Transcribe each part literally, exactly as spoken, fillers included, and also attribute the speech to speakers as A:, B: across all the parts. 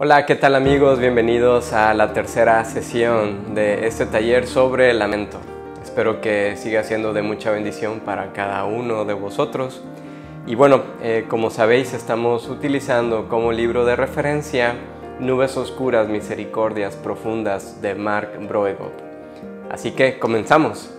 A: Hola, ¿qué tal amigos? Bienvenidos a la tercera sesión de este taller sobre el lamento. Espero que siga siendo de mucha bendición para cada uno de vosotros. Y bueno, eh, como sabéis, estamos utilizando como libro de referencia Nubes Oscuras, Misericordias Profundas de Mark Broegop. Así que comenzamos.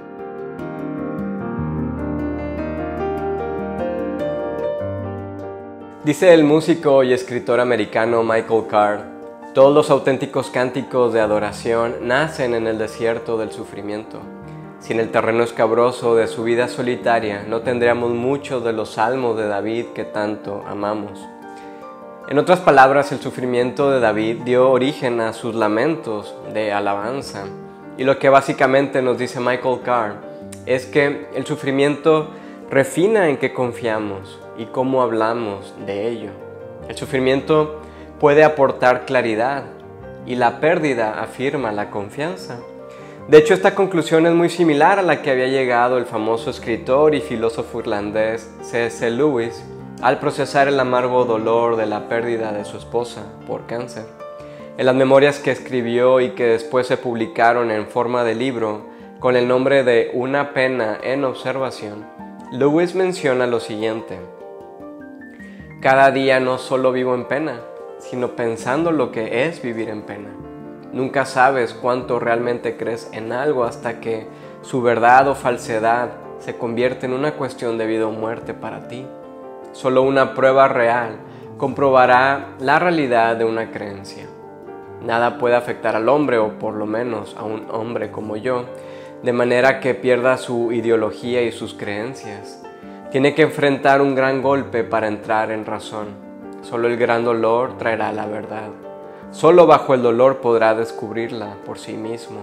A: Dice el músico y escritor americano Michael Card: todos los auténticos cánticos de adoración nacen en el desierto del sufrimiento. Si en el terreno escabroso de su vida solitaria no tendríamos muchos de los salmos de David que tanto amamos. En otras palabras, el sufrimiento de David dio origen a sus lamentos de alabanza. Y lo que básicamente nos dice Michael Card es que el sufrimiento refina en qué confiamos y cómo hablamos de ello. El sufrimiento puede aportar claridad y la pérdida afirma la confianza. De hecho, esta conclusión es muy similar a la que había llegado el famoso escritor y filósofo irlandés C S Lewis al procesar el amargo dolor de la pérdida de su esposa por cáncer. En las memorias que escribió y que después se publicaron en forma de libro con el nombre de Una pena en observación, Lewis menciona lo siguiente: cada día no solo vivo en pena, sino pensando lo que es vivir en pena. Nunca sabes cuánto realmente crees en algo hasta que su verdad o falsedad se convierte en una cuestión de vida o muerte para ti. Solo una prueba real comprobará la realidad de una creencia. Nada puede afectar al hombre, o por lo menos a un hombre como yo, de manera que pierda su ideología y sus creencias. Tiene que enfrentar un gran golpe para entrar en razón. Solo el gran dolor traerá la verdad. Solo bajo el dolor podrá descubrirla por sí mismo.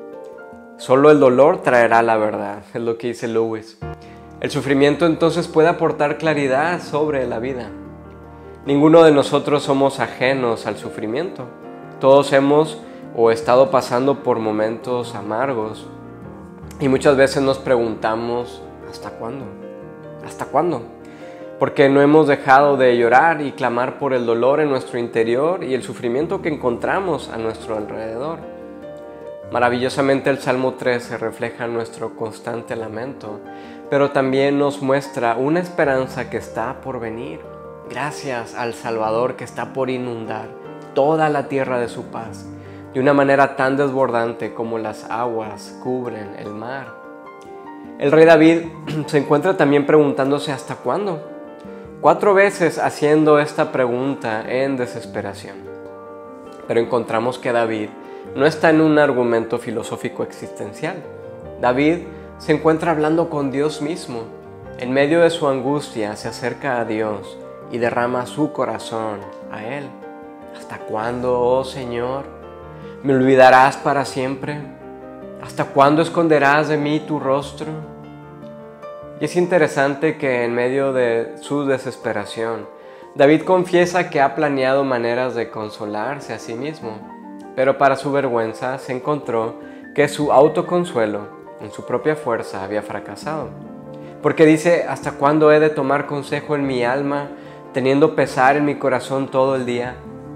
A: Solo el dolor traerá la verdad, es lo que dice Lewis. El sufrimiento entonces puede aportar claridad sobre la vida. Ninguno de nosotros somos ajenos al sufrimiento. Todos hemos o estado pasando por momentos amargos y muchas veces nos preguntamos: ¿hasta cuándo? ¿Hasta cuándo? Porque no hemos dejado de llorar y clamar por el dolor en nuestro interior y el sufrimiento que encontramos a nuestro alrededor. Maravillosamente el Salmo trece refleja nuestro constante lamento, pero también nos muestra una esperanza que está por venir, gracias al Salvador que está por inundar toda la tierra de su paz, de una manera tan desbordante como las aguas cubren el mar. El rey David se encuentra también preguntándose ¿hasta cuándo? Cuatro veces haciendo esta pregunta en desesperación. Pero encontramos que David no está en un argumento filosófico existencial. David se encuentra hablando con Dios mismo. En medio de su angustia se acerca a Dios y derrama su corazón a Él. ¿Hasta cuándo, oh Señor? ¿Me olvidarás para siempre? ¿Hasta cuándo esconderás de mí tu rostro? Y es interesante que en medio de su desesperación, David confiesa que ha planeado maneras de consolarse a sí mismo, pero para su vergüenza se encontró que su autoconsuelo en su propia fuerza había fracasado. Porque dice: ¿hasta cuándo he de tomar consejo en mi alma, teniendo pesar en mi corazón todo el día?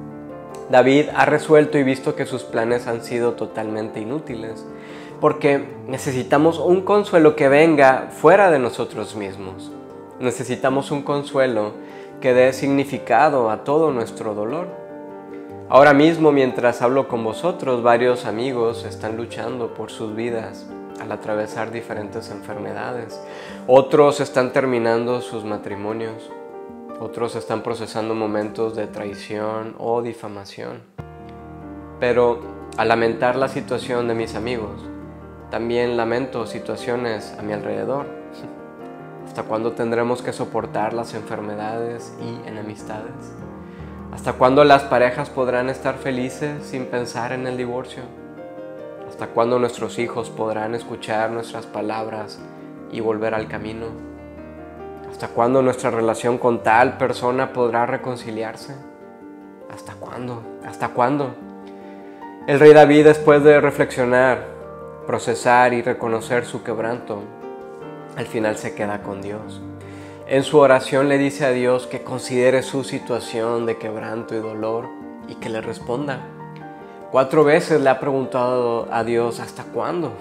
A: David ha resuelto y visto que sus planes han sido totalmente inútiles, porque necesitamos un consuelo que venga fuera de nosotros mismos. Necesitamos un consuelo que dé significado a todo nuestro dolor. Ahora mismo, mientras hablo con vosotros, varios amigos están luchando por sus vidas al atravesar diferentes enfermedades. Otros están terminando sus matrimonios. Otros están procesando momentos de traición o difamación. Pero al lamentar la situación de mis amigos, también lamento situaciones a mi alrededor. ¿Hasta cuándo tendremos que soportar las enfermedades y enemistades? ¿Hasta cuándo las parejas podrán estar felices sin pensar en el divorcio? ¿Hasta cuándo nuestros hijos podrán escuchar nuestras palabras y volver al camino? ¿Hasta cuándo nuestra relación con tal persona podrá reconciliarse? ¿Hasta cuándo? ¿Hasta cuándo? El rey David, después de reflexionar, procesar y reconocer su quebranto, al final se queda con Dios. En su oración le dice a Dios que considere su situación de quebranto y dolor y que le responda. Cuatro veces le ha preguntado a Dios, ¿hasta cuándo?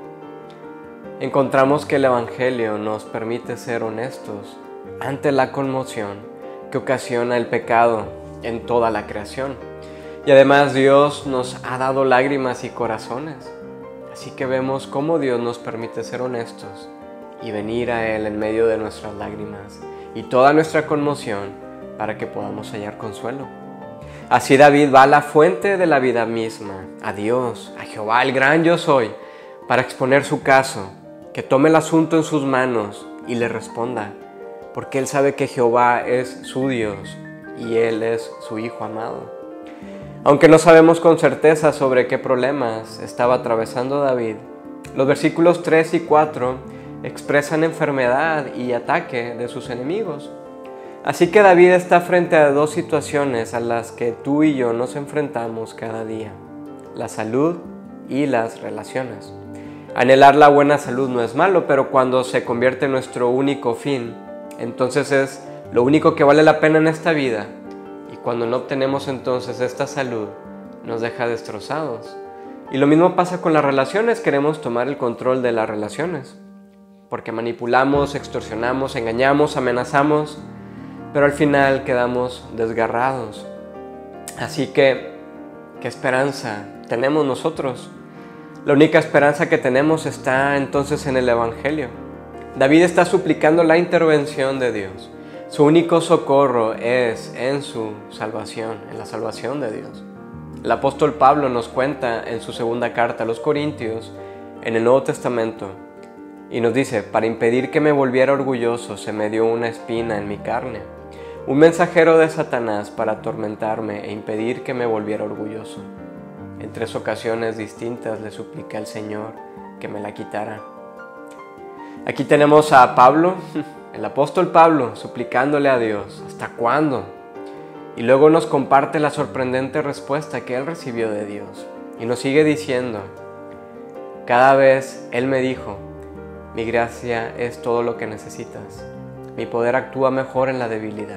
A: Encontramos que el Evangelio nos permite ser honestos ante la conmoción que ocasiona el pecado en toda la creación. Y además Dios nos ha dado lágrimas y corazones. Así que vemos cómo Dios nos permite ser honestos y venir a Él en medio de nuestras lágrimas y toda nuestra conmoción para que podamos hallar consuelo. Así David va a la fuente de la vida misma, a Dios, a Jehová, el gran yo soy, para exponer su caso, que tome el asunto en sus manos y le responda, porque él sabe que Jehová es su Dios y él es su Hijo amado. Aunque no sabemos con certeza sobre qué problemas estaba atravesando David, los versículos tres y cuatro expresan enfermedad y ataque de sus enemigos. Así que David está frente a dos situaciones a las que tú y yo nos enfrentamos cada día: la salud y las relaciones. Anhelar la buena salud no es malo, pero cuando se convierte en nuestro único fin, entonces es lo único que vale la pena en esta vida. Y cuando no obtenemos entonces esta salud, nos deja destrozados. Y lo mismo pasa con las relaciones. Queremos tomar el control de las relaciones, porque manipulamos, extorsionamos, engañamos, amenazamos, pero al final quedamos desgarrados. Así que, ¿qué esperanza tenemos nosotros? La única esperanza que tenemos está entonces en el Evangelio. David está suplicando la intervención de Dios. Su único socorro es en su salvación, en la salvación de Dios. El apóstol Pablo nos cuenta en su segunda carta a los Corintios, en el Nuevo Testamento, y nos dice: para impedir que me volviera orgulloso se me dio una espina en mi carne, un mensajero de Satanás para atormentarme e impedir que me volviera orgulloso. En tres ocasiones distintas le supliqué al Señor que me la quitara. Aquí tenemos a Pablo, el apóstol Pablo, suplicándole a Dios, ¿hasta cuándo? Y luego nos comparte la sorprendente respuesta que él recibió de Dios. Y nos sigue diciendo: cada vez Él me dijo, mi gracia es todo lo que necesitas. Mi poder actúa mejor en la debilidad.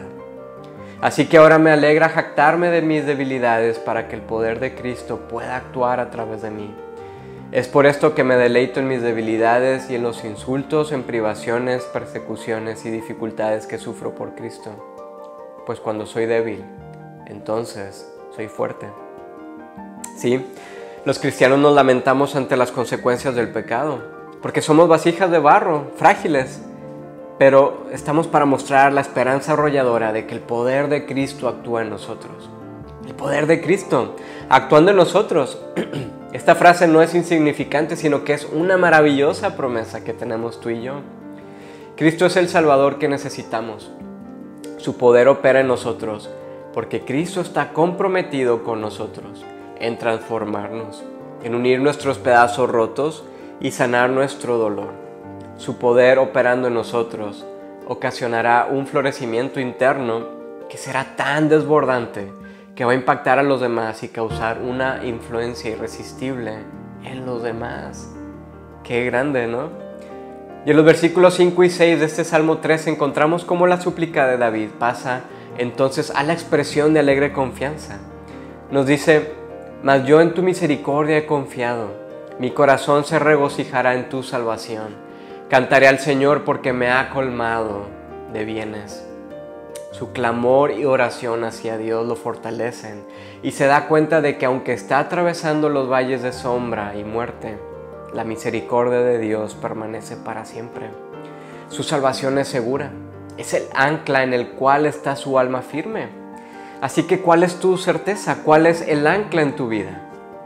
A: Así que ahora me alegra jactarme de mis debilidades para que el poder de Cristo pueda actuar a través de mí. Es por esto que me deleito en mis debilidades y en los insultos, en privaciones, persecuciones y dificultades que sufro por Cristo. Pues cuando soy débil, entonces soy fuerte. Sí, los cristianos nos lamentamos ante las consecuencias del pecado, porque somos vasijas de barro, frágiles, pero estamos para mostrar la esperanza arrolladora de que el poder de Cristo actúa en nosotros. El poder de Cristo actuando en nosotros. Esta frase no es insignificante, sino que es una maravillosa promesa que tenemos tú y yo. Cristo es el Salvador que necesitamos. Su poder opera en nosotros, porque Cristo está comprometido con nosotros en transformarnos, en unir nuestros pedazos rotos y sanar nuestro dolor. Su poder operando en nosotros ocasionará un florecimiento interno que será tan desbordante que va a impactar a los demás y causar una influencia irresistible en los demás. ¡Qué grande!, ¿no? Y en los versículos cinco y seis de este Salmo tres encontramos cómo la súplica de David pasa entonces a la expresión de alegre confianza. Nos dice: mas yo en tu misericordia he confiado, mi corazón se regocijará en tu salvación. Cantaré al Señor porque me ha colmado de bienes. Su clamor y oración hacia Dios lo fortalecen y se da cuenta de que aunque está atravesando los valles de sombra y muerte, la misericordia de Dios permanece para siempre. Su salvación es segura, es el ancla en el cual está su alma firme. Así que, ¿cuál es tu certeza? ¿Cuál es el ancla en tu vida?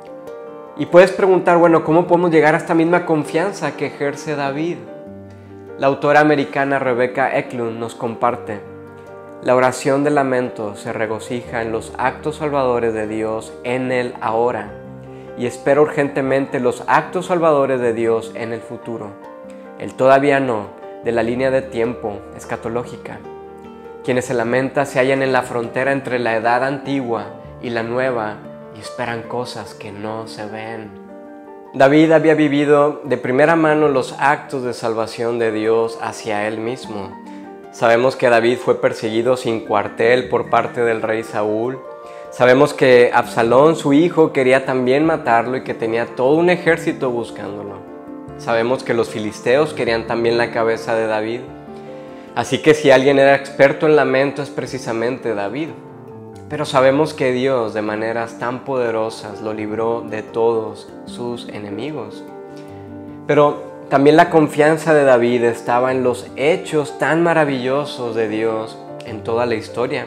A: Y puedes preguntar, bueno, ¿cómo podemos llegar a esta misma confianza que ejerce David? La autora americana Rebecca Eklund nos comparte: la oración de lamento se regocija en los actos salvadores de Dios en el ahora y espera urgentemente los actos salvadores de Dios en el futuro. El todavía no de la línea de tiempo escatológica. Quienes se lamentan se hallan en la frontera entre la edad antigua y la nueva y esperan cosas que no se ven. David había vivido de primera mano los actos de salvación de Dios hacia él mismo. Sabemos que David fue perseguido sin cuartel por parte del rey Saúl. Sabemos que Absalón, su hijo, quería también matarlo y que tenía todo un ejército buscándolo. Sabemos que los filisteos querían también la cabeza de David. Así que si alguien era experto en lamento es precisamente David. Pero sabemos que Dios de maneras tan poderosas lo libró de todos sus enemigos. Pero también la confianza de David estaba en los hechos tan maravillosos de Dios en toda la historia.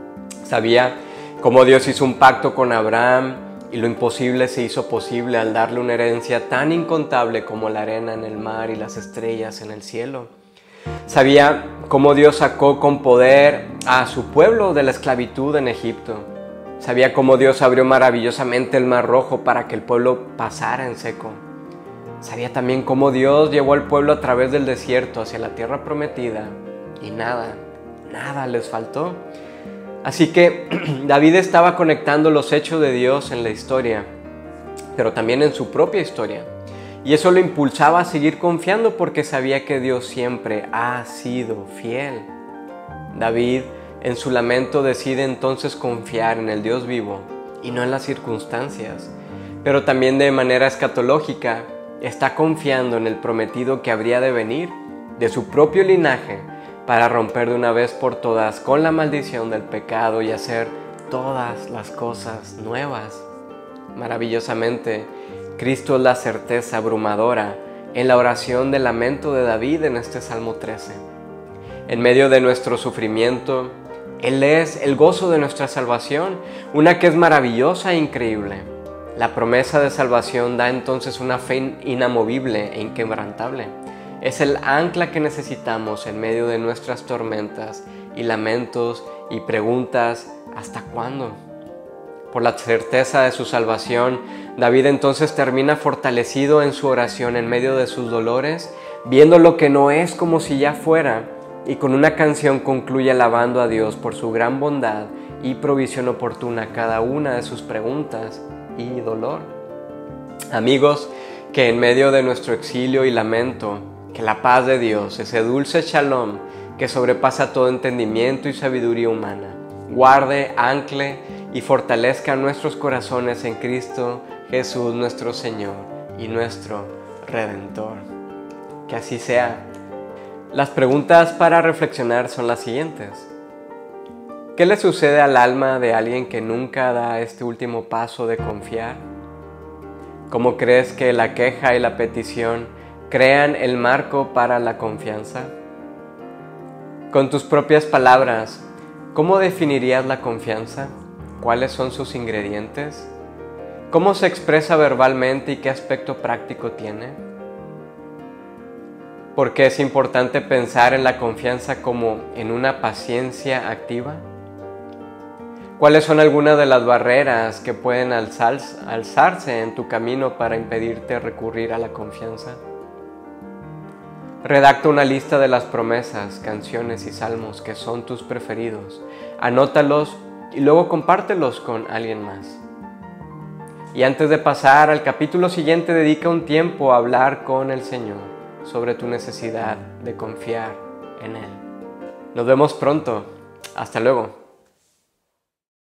A: Sabía cómo Dios hizo un pacto con Abraham y lo imposible se hizo posible al darle una herencia tan incontable como la arena en el mar y las estrellas en el cielo. Sabía cómo Dios sacó con poder a su pueblo de la esclavitud en Egipto. Sabía cómo Dios abrió maravillosamente el mar rojo para que el pueblo pasara en seco. Sabía también cómo Dios llevó al pueblo a través del desierto hacia la tierra prometida y nada, nada les faltó. Así que David estaba conectando los hechos de Dios en la historia, pero también en su propia historia. Y eso lo impulsaba a seguir confiando porque sabía que Dios siempre ha sido fiel. David, en su lamento, decide entonces confiar en el Dios vivo y no en las circunstancias. Pero también de manera escatológica, está confiando en el prometido que habría de venir de su propio linaje para romper de una vez por todas con la maldición del pecado y hacer todas las cosas nuevas. Maravillosamente, Cristo es la certeza abrumadora en la oración de lamento de David en este Salmo trece. En medio de nuestro sufrimiento, Él es el gozo de nuestra salvación, una que es maravillosa e increíble. La promesa de salvación da entonces una fe inamovible e inquebrantable. Es el ancla que necesitamos en medio de nuestras tormentas y lamentos y preguntas ¿hasta cuándo? Por la certeza de su salvación, David entonces termina fortalecido en su oración en medio de sus dolores, viendo lo que no es como si ya fuera, y con una canción concluye alabando a Dios por su gran bondad y provisión oportuna a cada una de sus preguntas y dolor. Amigos, que en medio de nuestro exilio y lamento, que la paz de Dios, ese dulce shalom que sobrepasa todo entendimiento y sabiduría humana, guarde, ancle y fortalezca nuestros corazones en Cristo Jesús nuestro Señor y nuestro Redentor. Que así sea. Las preguntas para reflexionar son las siguientes. ¿Qué le sucede al alma de alguien que nunca da este último paso de confiar? ¿Cómo crees que la queja y la petición crean el marco para la confianza? Con tus propias palabras, ¿cómo definirías la confianza? ¿Cuáles son sus ingredientes? ¿Cómo se expresa verbalmente y qué aspecto práctico tiene? ¿Por qué es importante pensar en la confianza como en una paciencia activa? ¿Cuáles son algunas de las barreras que pueden alzar, alzarse en tu camino para impedirte recurrir a la confianza? Redacta una lista de las promesas, canciones y salmos que son tus preferidos. Anótalos y luego compártelos con alguien más. Y antes de pasar al capítulo siguiente, dedica un tiempo a hablar con el Señor sobre tu necesidad de confiar en Él. Nos vemos pronto. Hasta luego.